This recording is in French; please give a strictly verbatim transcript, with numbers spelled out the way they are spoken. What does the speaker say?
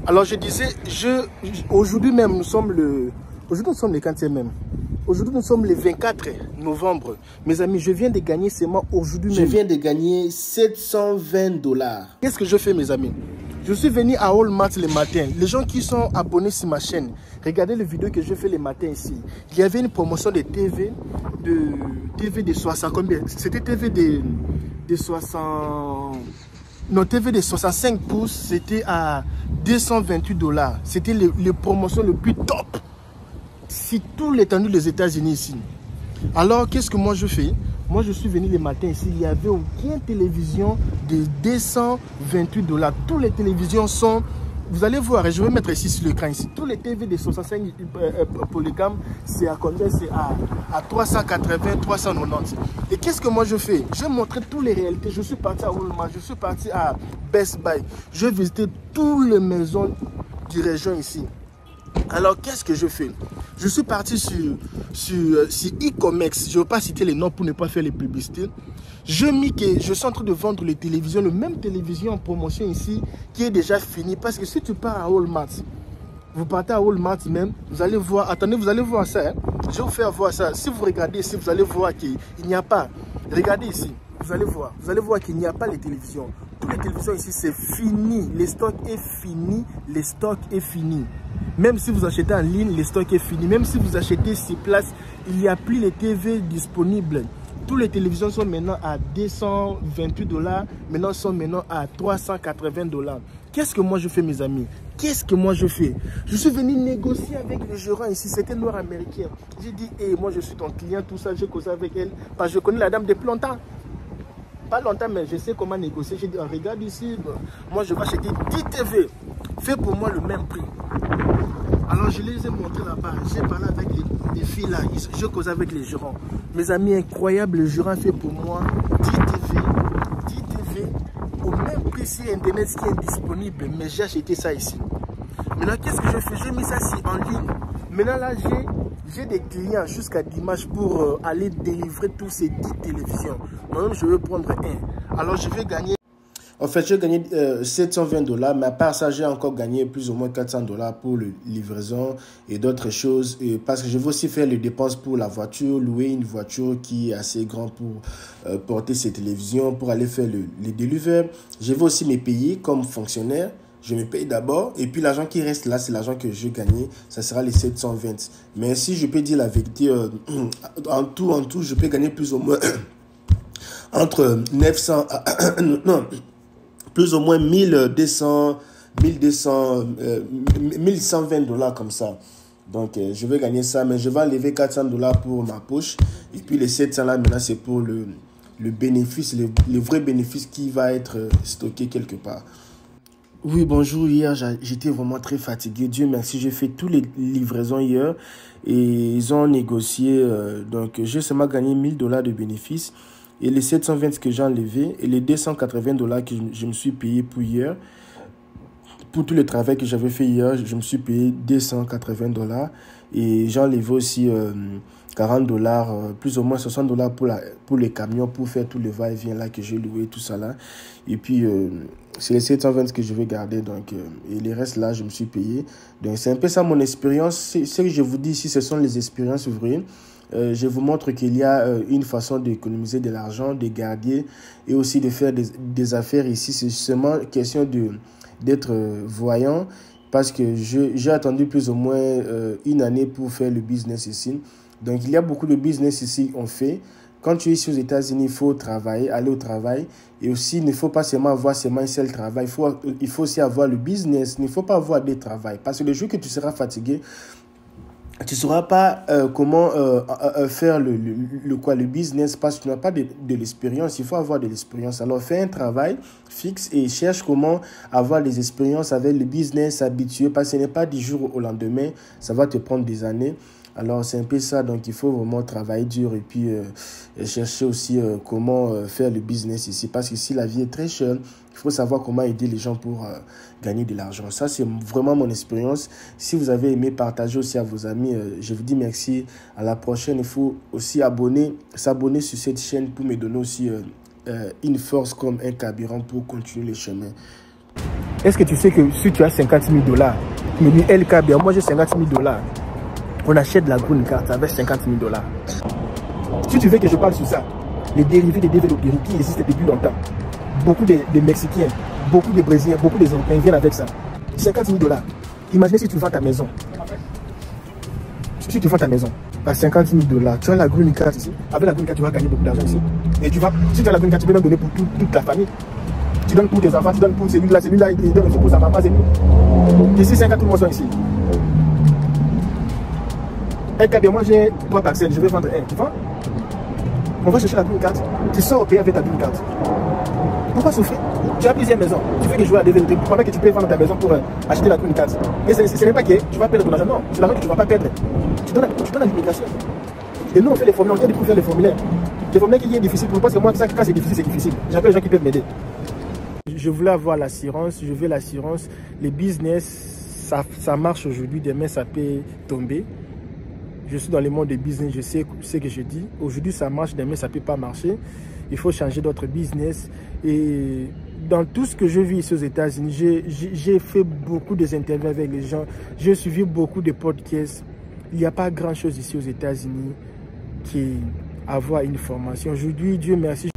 Alors je disais, je, aujourd'hui même, nous sommes le... Aujourd'hui nous sommes le quinzième même. Aujourd'hui nous sommes le vingt-quatre novembre. Mes amis, je viens de gagner seulement aujourd'hui même. Je viens de gagner sept cent vingt dollars. Qu'est-ce que je fais mes amis? Je suis venu à Walmart le matin. Les gens qui sont abonnés sur ma chaîne, regardez les vidéos que je fais le matin ici. Il y avait une promotion de T V, de T V de soixante combien? C'était T V de, de soixante... Non, T V de soixante-cinq pouces, c'était à deux cent vingt-huit dollars. C'était les, les promotions le plus top. Si tout l'étendue des États-Unis ici. Alors, qu'est-ce que moi je fais? Moi, je suis venu le matin ici. Il n'y avait aucune télévision de deux cent vingt-huit dollars. Toutes les télévisions sont... Vous allez voir, je vais mettre ici sur l'écran ici. Tous les T V de soixante-cinq euh, polygames, c'est à combien? C'est à, à trois cent quatre-vingts, trois cent quatre-vingt-dix. Et qu'est-ce que moi je fais? Je montrer toutes les réalités. Je suis parti à Walmart, je suis parti à Best Buy. Je visité toutes les maisons du région ici. Alors, qu'est-ce que je fais? Je suis parti sur, sur, sur e-commerce. Je ne vais pas citer les noms pour ne pas faire les publicités. Je mis que je suis en train de vendre les télévisions, le même télévision en promotion ici, qui est déjà fini. Parce que si tu pars à Walmart, vous partez à Walmart même, vous allez voir, attendez, vous allez voir ça. Hein? Je vais vous faire voir ça. Si vous regardez ici, vous allez voir qu'il n'y a pas. Regardez ici, vous allez voir. Vous allez voir qu'il n'y a pas les télévisions. Toutes les télévisions ici, c'est fini. Le stock est fini. Le stock est fini. Même si vous achetez en ligne, le stock est fini. Même si vous achetez sur place, il n'y a plus les T V disponibles. Toutes les télévisions sont maintenant à deux cent vingt-huit dollars. Maintenant, sont maintenant à trois cent quatre-vingts dollars. Qu'est-ce que moi je fais, mes amis? Qu'est-ce que moi je fais? Je suis venu négocier avec le gérant ici. C'était noir américain. J'ai dit, hey, moi je suis ton client, tout ça. J'ai causé avec elle. Parce que je connais la dame depuis longtemps. Pas longtemps, mais je sais comment négocier. J'ai dit, oh, regarde ici, moi je vais acheter dix T V. Fais pour moi le même prix. Alors je les ai montrés là-bas. J'ai parlé avec les, les filles là. Je cause avec les gérants. Mes amis, incroyable, le gérant fait pour moi dix T V. dix T V au même prix sur Internet qui est disponible. Mais j'ai acheté ça ici. Maintenant, qu'est-ce que je fais? J'ai mis ça ici en ligne. Maintenant là, j'ai des clients jusqu'à dimanche pour euh, aller délivrer tous ces dix télévisions. Moi-même, je vais prendre un. Alors je vais gagner. En fait, j'ai gagné euh, sept cent vingt dollars, mais à part ça, j'ai encore gagné plus ou moins quatre cents dollars pour la livraison et d'autres choses. Et parce que je veux aussi faire les dépenses pour la voiture, louer une voiture qui est assez grande pour euh, porter ces télévisions, pour aller faire le, les délivrer. Je veux aussi me payer comme fonctionnaire. Je me paye d'abord et puis l'argent qui reste là, c'est l'argent que j'ai gagné. Ça sera les sept cent vingt. Mais si je peux dire la vérité, euh, en tout, en tout, je peux gagner plus ou moins entre neuf cents... non, plus ou moins mille deux cents, mille deux cents, euh, mille cent vingt dollars comme ça. Donc, euh, je vais gagner ça, mais je vais enlever quatre cents dollars pour ma poche. Et puis, les sept cents là, maintenant, c'est pour le, le bénéfice, le, le vrai bénéfice qui va être stocké quelque part. Oui, bonjour. Hier, j'étais vraiment très fatigué. Dieu merci, j'ai fait toutes les livraisons hier et ils ont négocié. Euh, donc, j'ai seulement gagné mille dollars de bénéfice. Et les sept cent vingt que j'ai enlevé et les deux cent quatre-vingts dollars que je me suis payé pour hier, pour tout le travail que j'avais fait hier, je me suis payé deux cent quatre-vingts dollars. Et j'ai enlevé aussi euh, quarante dollars, euh, plus ou moins soixante dollars pour, la, pour les camions, pour faire tout le va-et-vient là que j'ai loué, tout ça là. Et puis, euh, c'est les sept cent vingt que je vais garder. Donc, euh, et les restes là, je me suis payé. Donc, c'est un peu ça mon expérience. Ce que je vous dis ici, ce sont les expériences vraies. Euh, je vous montre qu'il y a euh, une façon d'économiser de l'argent, de garder et aussi de faire des, des affaires ici. C'est seulement question de d'être euh, voyant parce que j'ai attendu plus ou moins euh, une année pour faire le business ici. Donc, il y a beaucoup de business ici qu'on fait. Quand tu es ici aux États-Unis, il faut travailler, aller au travail. Et aussi, il ne faut pas seulement avoir seulement un seul travail. Il faut, il faut aussi avoir le business. Il ne faut pas avoir des travails. Parce que le jour que tu seras fatigué, tu ne sauras pas euh, comment euh, euh, faire le, le, le, quoi, le business parce que tu n'as pas de, de l'expérience. Il faut avoir de l'expérience. Alors, fais un travail fixe et cherche comment avoir des expériences avec le business, s'habituer parce que ce n'est pas du jour au lendemain. Ça va te prendre des années. Alors, c'est un peu ça. Donc, il faut vraiment travailler dur et puis euh, chercher aussi euh, comment euh, faire le business ici. Parce que si la vie est très chère, il faut savoir comment aider les gens pour euh, gagner de l'argent. Ça, c'est vraiment mon expérience. Si vous avez aimé, partagez aussi à vos amis. Euh, je vous dis merci. À la prochaine. Il faut aussi abonner, s'abonner sur cette chaîne pour me donner aussi euh, euh, une force comme un carburant pour continuer le chemin. Est-ce que tu sais que si tu as cinquante mille dollars, mais lui, L K, bien, moi j'ai cinquante mille dollars, on achète la green card avec cinquante mille dollars. Si tu veux que je parle sur ça, les dérivés des développeurs qui existent depuis longtemps, beaucoup de, de Mexicains, beaucoup de Brésiliens, beaucoup de Européens viennent avec ça. cinquante mille dollars. Imaginez si tu vends ta maison. Si tu vends ta maison à cinquante mille dollars, tu as la green card ici. Avec la green card, tu vas gagner beaucoup d'argent ici. Et tu vas, si tu as la green card, tu peux même donner pour tout, toute ta famille. Tu donnes pour tes enfants, tu donnes pour celui-là, celui-là, il donne pour sa maman, c'est nous. Ici, cinquante mille sont ici. Un cas de moi, j'ai trois parcelles, je vais vendre un. Tu vois? On va chercher la green card. Tu sors au pays avec ta green card. Pourquoi souffrir? Tu as plusieurs maisons. Tu fais que jouer à développer. Pendant que tu peux vendre ta maison pour euh, acheter la green card. Et ce n'est pas que tu vas perdre ton argent. Non, c'est l'argent que tu ne vas pas perdre. Tu donnes, tu donnes à l'immigration. Et nous, on fait les formulaires. On dit pour faire les formulaires. Les formulaires qui sont difficiles. Pour moi, parce que moi, ça, quand c'est difficile, c'est difficile. J'appelle les gens qui peuvent m'aider. Je voulais avoir l'assurance. Je veux l'assurance. Les business, ça, ça marche aujourd'hui. Demain, ça peut tomber. Je suis dans le monde des business, je sais ce que je dis. Aujourd'hui, ça marche, demain, ça ne peut pas marcher. Il faut changer d'autres business. Et dans tout ce que je vis ici aux États-Unis, j'ai fait beaucoup d'interviews avec les gens. J'ai suivi beaucoup de podcasts. Il n'y a pas grand-chose ici aux États-Unis qui avoir une formation. Aujourd'hui, Dieu merci.